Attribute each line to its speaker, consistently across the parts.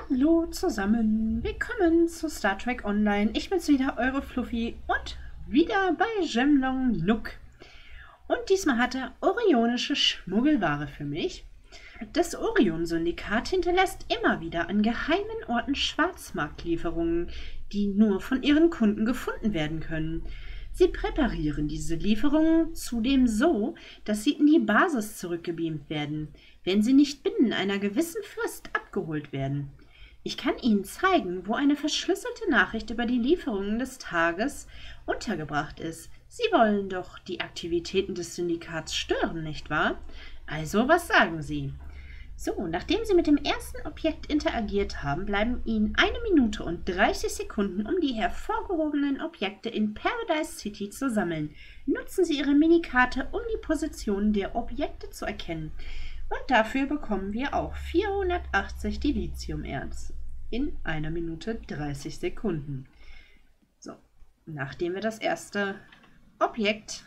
Speaker 1: Hallo zusammen, willkommen zu Star Trek Online. Ich bin's wieder, eure Fluffy und wieder bei Jemlong Nook. Und diesmal hat er orionische Schmuggelware für mich. Das Orion-Syndikat hinterlässt immer wieder an geheimen Orten Schwarzmarktlieferungen, die nur von ihren Kunden gefunden werden können. Sie präparieren diese Lieferungen zudem so, dass sie in die Basis zurückgebeamt werden, wenn sie nicht binnen einer gewissen Frist abgeholt werden. Ich kann Ihnen zeigen, wo eine verschlüsselte Nachricht über die Lieferungen des Tages untergebracht ist. Sie wollen doch die Aktivitäten des Syndikats stören, nicht wahr? Also, was sagen Sie? So, nachdem Sie mit dem ersten Objekt interagiert haben, bleiben Ihnen 1 Minute und 30 Sekunden, um die hervorgehobenen Objekte in Paradise City zu sammeln. Nutzen Sie Ihre Minikarte, um die Positionen der Objekte zu erkennen. Und dafür bekommen wir auch 480 Dilithiumerz in 1 Minute 30 Sekunden. So, nachdem wir das erste Objekt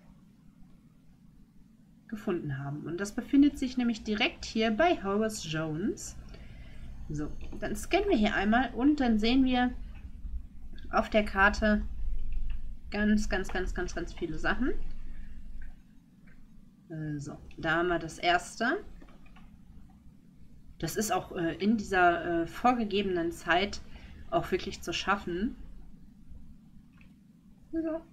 Speaker 1: gefunden haben. Und das befindet sich nämlich direkt hier bei Horace Jones. So, dann scannen wir hier einmal und dann sehen wir auf der Karte ganz viele Sachen. So, da haben wir das erste. Das ist auch in dieser vorgegebenen Zeit auch wirklich zu schaffen. So.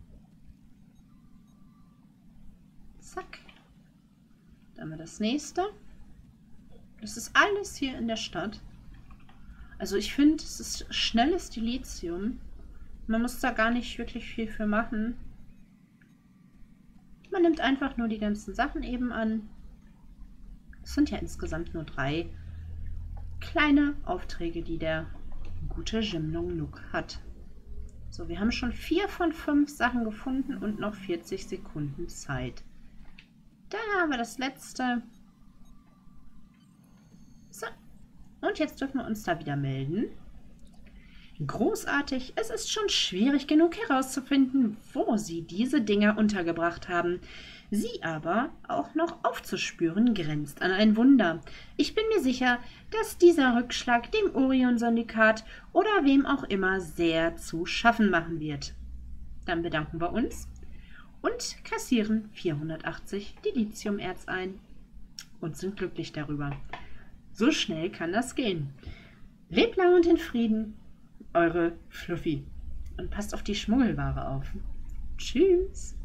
Speaker 1: Zack. Dann haben wir das nächste. Das ist alles hier in der Stadt. Also ich finde, es ist schnelles Dilithium. Man muss da gar nicht wirklich viel für machen. Man nimmt einfach nur die ganzen Sachen eben an. Es sind ja insgesamt nur 3 kleine Aufträge, die der gute Jemlong Nook hat. So, wir haben schon 4 von 5 Sachen gefunden und noch 40 Sekunden Zeit. Dann haben wir das letzte. So, und jetzt dürfen wir uns da wieder melden. Großartig, es ist schon schwierig genug herauszufinden, wo sie diese Dinger untergebracht haben. Sie aber auch noch aufzuspüren, grenzt an ein Wunder. Ich bin mir sicher, dass dieser Rückschlag dem Orion-Syndikat oder wem auch immer sehr zu schaffen machen wird. Dann bedanken wir uns und kassieren 480 Dilithiumerz ein und sind glücklich darüber. So schnell kann das gehen. Lebt lang und in Frieden, eure Fluffy. Und passt auf die Schmuggelware auf. Tschüss.